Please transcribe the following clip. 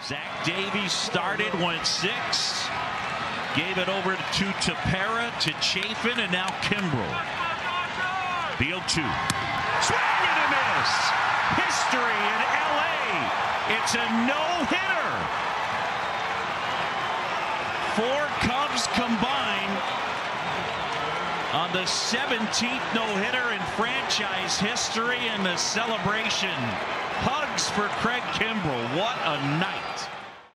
Zach Davies started, went 6. Gave it over to Tepera, to Chafin, and now Kimbrell. Field 2. Swing and a miss. History in LA. It's a no-hitter. 4 Cubs combined on the 17th no-hitter in franchise history, and the celebration. Hugs for Craig Kimbrell. What a night.